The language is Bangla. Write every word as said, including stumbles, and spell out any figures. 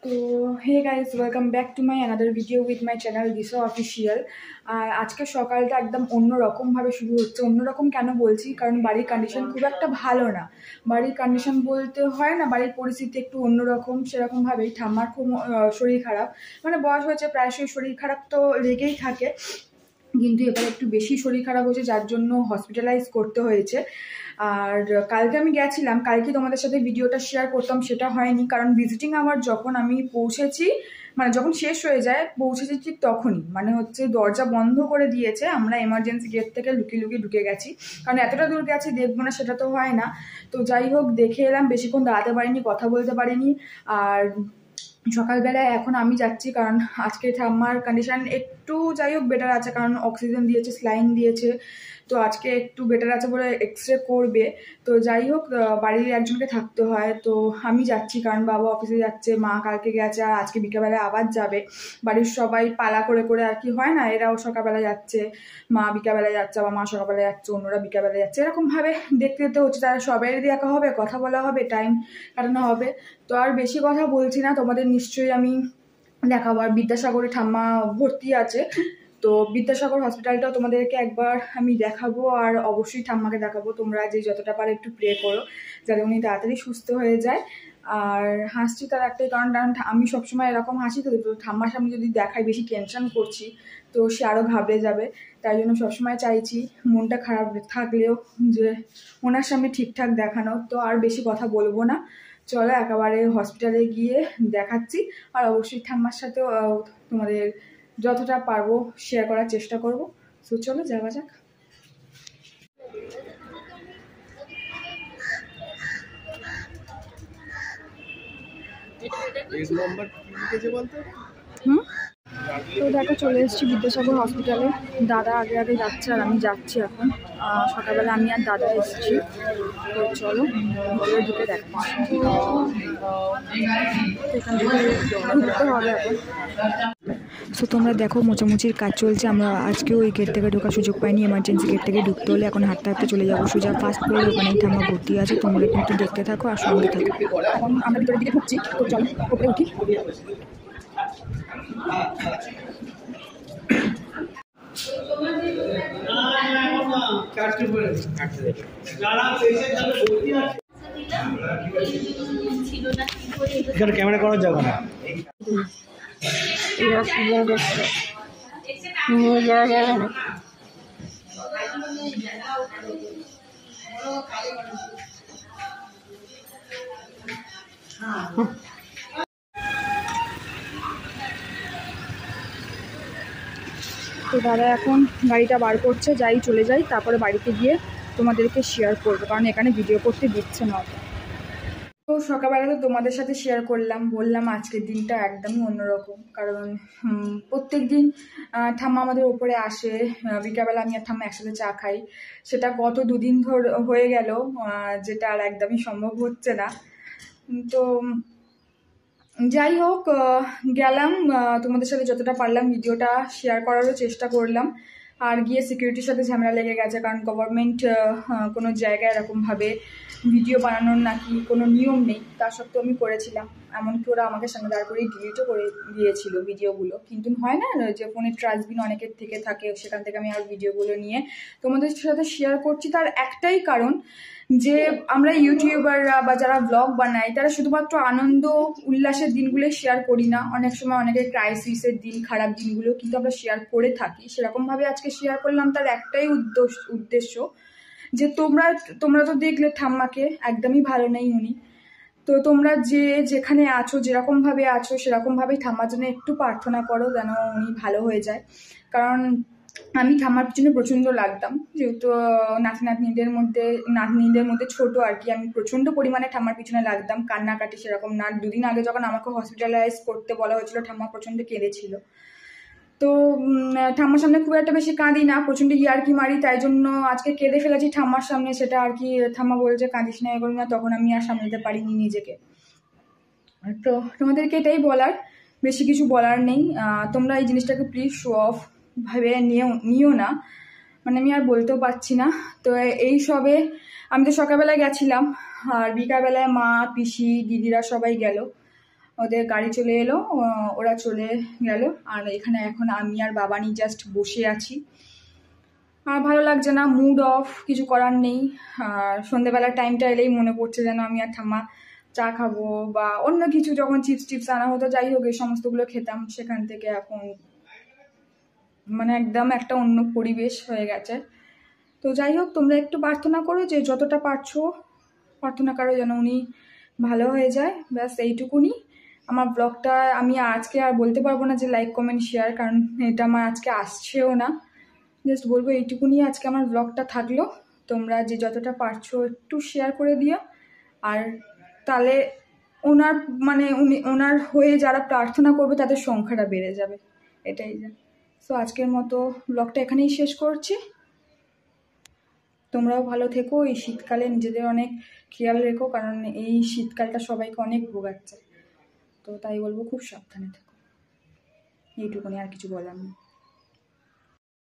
তো hey guys, welcome back to my another video with my channel Disha official. আর আজকে সকালটা একদম অন্যরকমভাবে শুরু হচ্ছে। অন্যরকম কেন বলছি, কারণ বাড়ির কন্ডিশন খুব একটা ভালো না। বাড়ির কন্ডিশন বলতে হয় না, বাড়ির পরিস্থিতি একটু অন্যরকম। সেরকমভাবেই ঠাম্মার খুব শরীর খারাপ, মানে বয়স হয়েছে, প্রায়শই শরীর খারাপ তো লেগেই থাকে, কিন্তু এবার একটু বেশি শরীর খারাপ হয়েছে, যার জন্য হসপিটালাইজ করতে হয়েছে। আর কালকে আমি গেছিলাম, কালকে তোমাদের সাথে ভিডিওটা শেয়ার করতাম, সেটা হয়নি, কারণ ভিজিটিং আওয়ার যখন আমি পৌঁছেছি, মানে যখন শেষ হয়ে যায়, পৌঁছেছি ঠিক তখনই মানে হচ্ছে দরজা বন্ধ করে দিয়েছে। আমরা এমার্জেন্সি গেট থেকে লুকিয়ে লুকিয়ে ঢুকে গেছি, কারণ এতটা দূর গেছি, দেখবো না সেটা তো হয় না। তো যাই হোক, দেখে এলাম, বেশিক্ষণ দাঁড়াতে পারিনি, কথা বলতে পারিনি। আর সকালবেলায় এখন আমি যাচ্ছি, কারণ আজকে ঠাম্মার কন্ডিশন একটু যাই হোক বেটার আছে, কারণ অক্সিজেন দিয়েছে, স্লাইন দিয়েছে, তো আজকে একটু বেটার আছে বলে এক্স রে করবে। তো যাই হোক, বাড়ির একজনকে থাকতে হয়, তো আমি যাচ্ছি, কারণ বাবা অফিসে যাচ্ছে, মা কালকে গেছে, আর আজকে বিকেলবেলায় আবার যাবে। বাড়ির সবাই পালা করে করে আর কি হয় না, এরাও সকালবেলা যাচ্ছে, মা বিকেলবেলায় যাচ্ছে, আবার মা সকালবেলায় যাচ্ছে, অন্যরা বিকেলবেলায় যাচ্ছে, এরকমভাবে দেখতে দেখতে হচ্ছে। তারা সবাইয়ের দেখা হবে, কথা বলা হবে, টাইম কাটানো হবে। তো আর বেশি কথা বলছি না, তোমাদের নিশ্চয়ই আমি দেখাবো। আর বিদ্যাসাগরে ঠাম্মা ভর্তি আছে, তো বিদ্যাসাগর হসপিটালটাও তোমাদেরকে একবার আমি দেখাবো, আর অবশ্যই ঠাম্মাকে দেখাবো। তোমরা যে যতটা পারো একটু প্রে করো যাতে উনি তাড়াতাড়ি সুস্থ হয়ে যায়। আর হাসছি তার একটাই কারণ, কারণ আমি সবসময় এরকম হাসি, তো ঠাম্মার সামনে যদি দেখাই বেশি টেনশন করছি, তো সে আরও ঘাবড়ে যাবে। তাই জন্য সবসময় চাইছি মনটা খারাপ থাকলেও যে ওনার সামনে ঠিকঠাক দেখানো। তো আর বেশি কথা বলবো না, চলো একেবারে হসপিটালে গিয়ে দেখাচ্ছি। আর অবশ্যই ঠাম্মার সাথেও তোমাদের যতটা পারবো শেয়ার করার চেষ্টা করব। তো চলো যাওয়া যাক। হুম তো দেখো, চলে এসেছি বিদ্যাসাগর হসপিটালে। দাদা আগে আগে যাচ্ছে আর আমি যাচ্ছি এখন। সকালবেলা আমি আর দাদা এসেছি, তো চলো ভিতরে ঢুকে দেখো। এখান থেকে ঢুকতে হবে এখন। সো তোমরা দেখো, মোচামুচির কাজ চলছে। আমরা আজকেও ওই গেট থেকে ঢোকার সুযোগ পাইনি, এমার্জেন্সি গেট থেকে ঢুকতে হলে এখন হাঁটতে হাঁটতে চলে যাবো সোজা ফার্স্ট ফ্লোরে, ওখানেই ঠাম্মা ভর্তি আছে। তোমরা কিন্তু দেখতে থাকো আর সঙ্গে থাকো। এখন আমরা ভিতরের দিকে ঢুকছি, তো চলো উপরে উঠি। এখানে ক্যামেরা করার যাবে না, নিয়ে যাওয়া যাবে না। তো দাদা এখন গাড়িটা বার করছে, যাই চলে যাই, তারপরে বাড়িতে গিয়ে তোমাদেরকে শেয়ার করবো, কারণ এখানে ভিডিও করতে দিচ্ছে না। তো সকালবেলা তো তোমাদের সাথে শেয়ার করলাম, বললাম আজকের দিনটা একদমই অন্যরকম, কারণ প্রত্যেক দিন ঠাম্মা আমাদের ওপরে আসে, বিকালবেলা আমি আর ঠাম্মা একসাথে চা খাই। সেটা গত দুদিন ধরে হয়ে গেল, যেটা আর একদমই সম্ভব হচ্ছে না। তো যাই হোক, গেলাম, তোমাদের সাথে যতটা পারলাম ভিডিওটা শেয়ার করারও চেষ্টা করলাম। আর গিয়ে সিকিউরিটির সাথে ঝামেলা লেগে গেছে, কারণ গভর্নমেন্ট কোনো জায়গায় এরকমভাবে ভিডিও বানানোর নাকি কোনো নিয়ম নেই, তা সত্ত্বেও আমি করেছিলাম। এমনকি ওরা আমাকে সামনে দাঁড় করে ডিলিটও করে দিয়েছিল ভিডিওগুলো, কিন্তু হয় না যে ফোনের ট্রাস্টবিন অনেকের থেকে থাকে, সেখান থেকে আমি আর ভিডিওগুলো নিয়ে তোমাদের সাথে শেয়ার করছি। তার একটাই কারণ যে আমরা ইউটিউবাররা বা যারা ব্লগ বানাই, তারা শুধুমাত্র আনন্দ উল্লাসের দিনগুলো শেয়ার করি না, অনেক সময় অনেকের ক্রাইসিসের দিন, খারাপ দিনগুলো কিন্তু আমরা শেয়ার করে থাকি। সেরকমভাবে আজকে শেয়ার করলাম, তার একটাই উদ্দেশ্য যে তোমরা তোমরা তো দেখলে ঠাম্মাকে, একদমই ভালো নেই উনি। তো তোমরা যে যেখানে আছো, যেরকমভাবে আছো, সেরকমভাবেই ঠাম্মার জন্য একটু প্রার্থনা করো যেন উনি ভালো হয়ে যায়। কারণ আমি ঠাম্মার পিছনে প্রচণ্ড লাগতাম, যেহেতু নাতি নাতনিদের মধ্যে নাতনিদের মধ্যে ছোট আর কি, আমি প্রচণ্ড পরিমাণে ঠাম্মার পিছনে লাগতাম। কান্নাকাটি সেরকম না, দুদিন আগে যখন আমাকে হসপিটালাইজ করতে বলা হয়েছিল, ঠাম্মা প্রচণ্ড কেঁদেছিল। তো ঠাম্মার সামনে খুব একটা বেশি কাঁদি না, প্রচণ্ড ইয়ার্কি মারি, তাই জন্য আজকে কেঁদে ফেলেছি ঠাম্মার সামনে। সেটা আর কি ঠাম্মা বলছে কাঁদিস না, এগোল না, তখন আমি আর সামলাতে পারিনি নিজেকে। তো তোমাদেরকে এটাই বলার, বেশি কিছু বলার নেই। তোমরা এই জিনিসটাকে প্লিজ শো অফ ভাবে নিও নিও না, মানে আমি আর বলতেও পারছি না। তো এই সবে আমি তো সকালবেলায় গেছিলাম, আর বিকালবেলায় মা, পিসি, দিদিরা সবাই গেল। ওদের গাড়ি চলে এলো, ওরা চলে গেল, আর এখানে এখন আমি আর বাবানি জাস্ট বসে আছি। আর ভালো লাগছে না, মুড অফ, কিছু করার নেই। আর সন্ধ্যেবেলার টাইমটা এলেই মনে পড়ছে যেন আমি আর ঠাম্মা চা খাবো বা অন্য কিছু, যখন চিপস টিপস আনা হতো, যাই হোক এই সমস্তগুলো খেতাম। সেখান থেকে এখন মানে একদম একটা অন্য পরিবেশ হয়ে গেছে। তো যাই হোক, তোমরা একটু প্রার্থনা করো, যে যতটা পারছো প্রার্থনা করো যেন উনি ভালো হয়ে যায়, ব্যাস এইটুকুনি। আমার ব্লগটা আমি আজকে আর বলতে পারবো না যে লাইক কমেন্ট শেয়ার, কারণ এটা আমার আজকে আসছেও না। জাস্ট বলবো এইটুকুনি আজকে আমার ব্লগটা থাকলো। তোমরা যে যতটা পারছো একটু শেয়ার করে দিও, আর তাহলে ওনার মানে উনি ওনার হয়ে যারা প্রার্থনা করবে তাদের সংখ্যাটা বেড়ে যাবে, এটাই যা। সো আজকের মতো ব্লগটা এখানেই শেষ করছি। তোমরাও ভালো থেকো, এই শীতকালে নিজেদের অনেক খেয়াল রেখো, কারণ এই শীতকালটা সবাইকে অনেক ভোগাচ্ছে। তো তাই বলবো, খুব সাবধানে থেকো, এইটুকুনি, আর কিছু বলার নেই।